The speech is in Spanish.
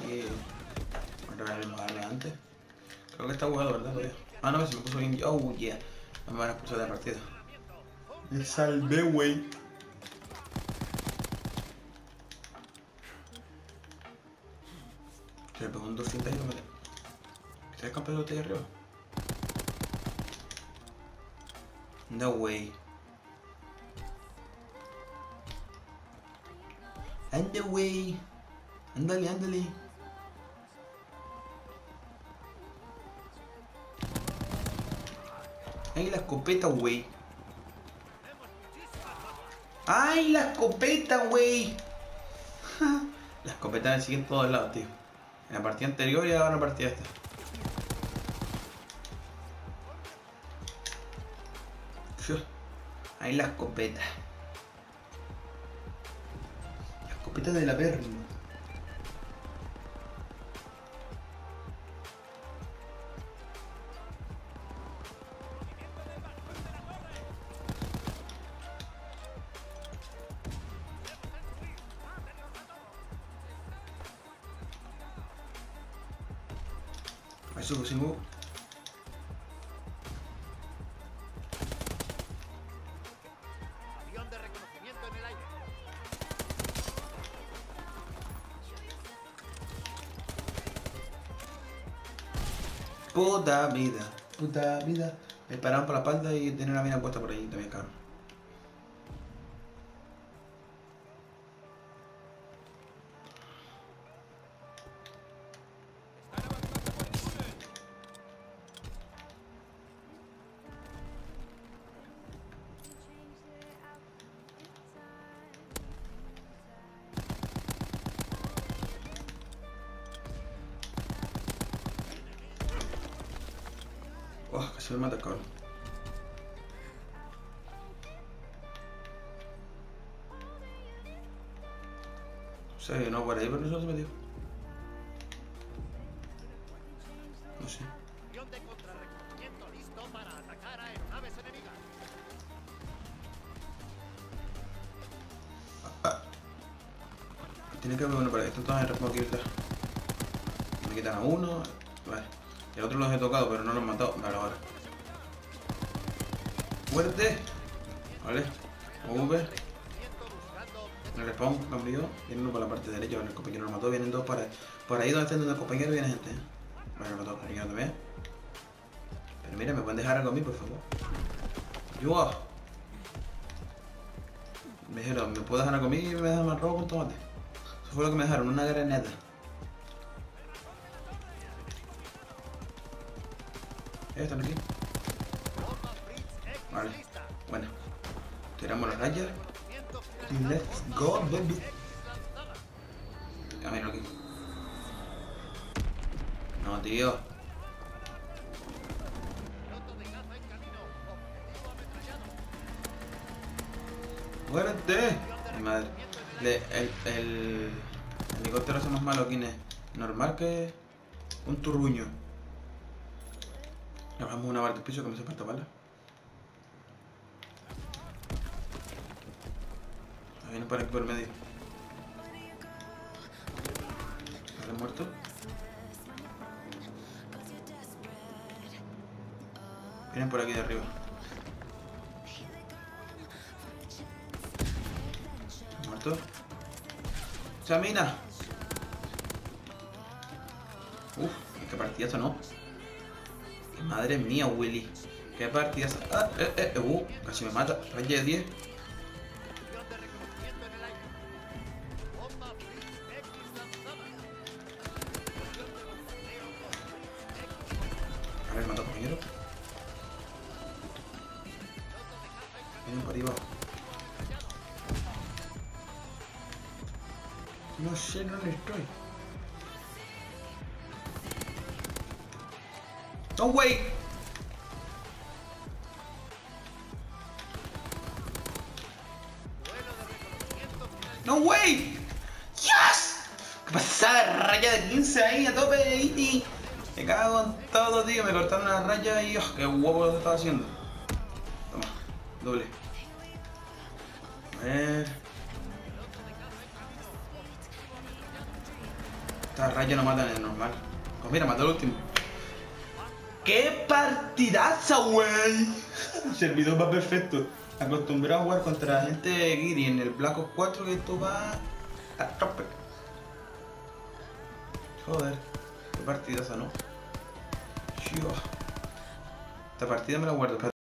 aquí. Otra vez lo darle antes. Creo que está jugado, ¿verdad? Todavía. Ah, no, se me puso bien. Oh, yeah. No me van a expulsar de la partida. Me salvé, wey. Se le pegó un 200 y lo mete. ¿Está el campeón de ahí arriba? No way. Anda, wey. Ándale, ándale. Ay, la escopeta, wey. ¡Ay, la escopeta, wey! La escopeta me sigue en todos lados, tío. En la partida anterior y ahora en la partida esta. Ahí la escopeta. La escopeta de la perla. Ahí subo, subo. Avión de reconocimiento en el aire. Puta vida, puta vida. Me pararon por la espalda y tenía una mina puesta por ahí también, cabrón. Oh, casi me mata el cabrón. O sea, no por ahí, pero no se metió. No sé. Avión de contrarreconocimiento listo para atacar a aeronaves enemigas. Tiene que haber uno por ahí. Estos todos en aquí detrás. Me quitan a uno. Vale. Y al otro los he tocado, pero no los he matado. Vale, ahora. Muerte. Vale. V. El respawn cambió. Viene uno por la parte derecha. Vale, el compañero lo mató. Vienen dos por ahí donde está el compañero. Viene gente. Vale, lo mató el compañero también. Pero mira, ¿me pueden dejar algo a mí, por favor? Yo. Me dijeron, ¿me puedo dejar algo a mí y me dejan más robo con tomate? Eso fue lo que me dejaron, una granada. Están aquí. Vale, bueno. Tiramos las rayas. Y let's go, baby. Ya mira aquí. No, tío. ¡Muérete! Mi madre. El helicóptero hace más malo aquí, normal que un turruño. Le bajamos una bala del piso que me hace falta bala. Ahí viene por aquí por medio. ¿Vale, muerto? Vienen por aquí de arriba. ¿Muerto? ¡Chamina! Uf, qué partidazo, ¿no? Madre mía, Willy. Qué partidazo. Casi me mata. Raya de 10. A ver, mató compañero. Vienen por ahí abajo. No sé dónde estoy. No way. No way. Yes. ¿Qué pasada? Raya de 15 ahí a tope, Iti. Me cago en todo, tío. Me cortaron una raya y qué guapo lo que estaba haciendo. Toma, doble. A ver. Esta raya no matan en el normal. Pues mira, mató el último. ¡Qué partidaza, wey! El servidor va perfecto. Acostumbrado a jugar contra la gente de Giri en el Black Ops 4 que esto va a tope. Joder, qué partidaza, ¿no? Esta partida me la guardo.